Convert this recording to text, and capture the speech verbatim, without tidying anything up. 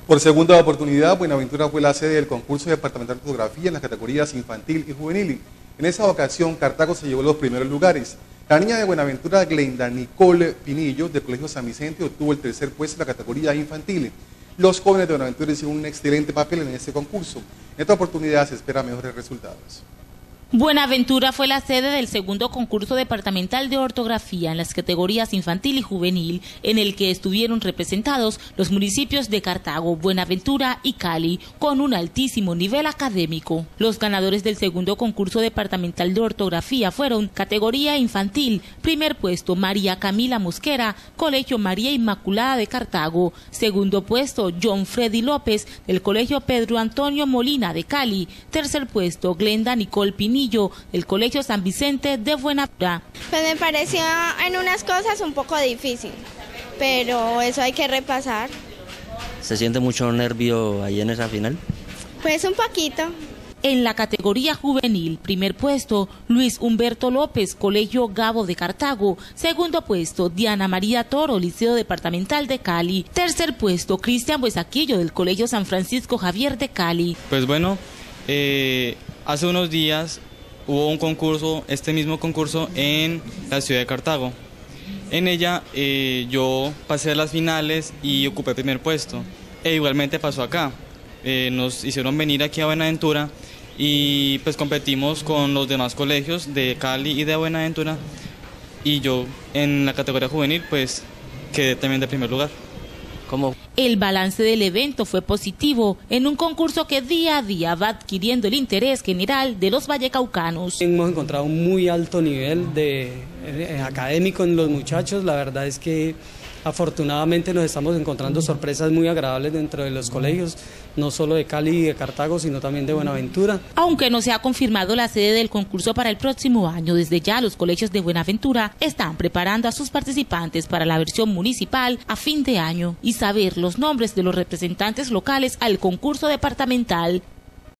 Por segunda oportunidad, Buenaventura fue la sede del concurso departamental de ortografía en las categorías infantil y juvenil. En esa ocasión, Cartago se llevó los primeros lugares. La niña de Buenaventura, Glenda Nicole Pinillo, del Colegio San Vicente, obtuvo el tercer puesto en la categoría infantil. Los jóvenes de Buenaventura hicieron un excelente papel en este concurso. En esta oportunidad se esperan mejores resultados. Buenaventura fue la sede del segundo concurso departamental de ortografía en las categorías infantil y juvenil, en el que estuvieron representados los municipios de Cartago, Buenaventura y Cali, con un altísimo nivel académico. Los ganadores del segundo concurso departamental de ortografía fueron categoría infantil, primer puesto María Camila Mosquera, Colegio María Inmaculada de Cartago, segundo puesto John Freddy López, del Colegio Pedro Antonio Molina de Cali, tercer puesto Glenda Nicole Pinillo, del Colegio San Vicente de Buenaventura. Pues me pareció en unas cosas un poco difícil, pero eso hay que repasar. ¿Se siente mucho nervio ahí en esa final? Pues un poquito. En la categoría juvenil, primer puesto, Luis Humberto López, Colegio Gabo de Cartago. Segundo puesto, Diana María Toro, Liceo Departamental de Cali. Tercer puesto, Cristian Buesaquillo, del Colegio San Francisco Javier de Cali. Pues bueno, eh, hace unos días hubo un concurso, este mismo concurso en la ciudad de Cartago. En ella eh, yo pasé a las finales y ocupé el primer puesto. E igualmente pasó acá. Eh, nos hicieron venir aquí a Buenaventura y pues competimos con los demás colegios de Cali y de Buenaventura. Y yo en la categoría juvenil pues quedé también de primer lugar. ¿Cómo? El balance del evento fue positivo en un concurso que día a día va adquiriendo el interés general de los vallecaucanos. Hemos encontrado un muy alto nivel de, eh, académico en los muchachos. La verdad es que afortunadamente nos estamos encontrando sorpresas muy agradables dentro de los colegios, no solo de Cali y de Cartago, sino también de Buenaventura. Aunque no se ha confirmado la sede del concurso para el próximo año, desde ya los colegios de Buenaventura están preparando a sus participantes para la versión municipal a fin de año y saber los nombres de los representantes locales al concurso departamental.